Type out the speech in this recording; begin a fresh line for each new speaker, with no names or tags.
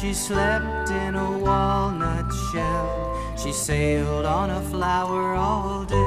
she slept in a walnut shell. She sailed on a flower all day.